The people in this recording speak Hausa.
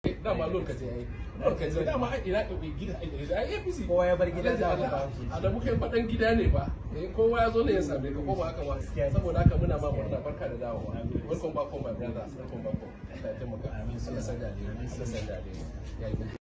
dama lokaci yayi lokaci dama a ina ka bai gida a APC kowa ya bar gidan da a da muka yi faɗan gida ne ba kowa ya zo ne ya same ka ko ba haka ba saboda haka muna ma murna barka da dawowa welcome back home my brother welcome back home Allah ya taimaka Allah ya sanda alheri Allah ya sanda alheri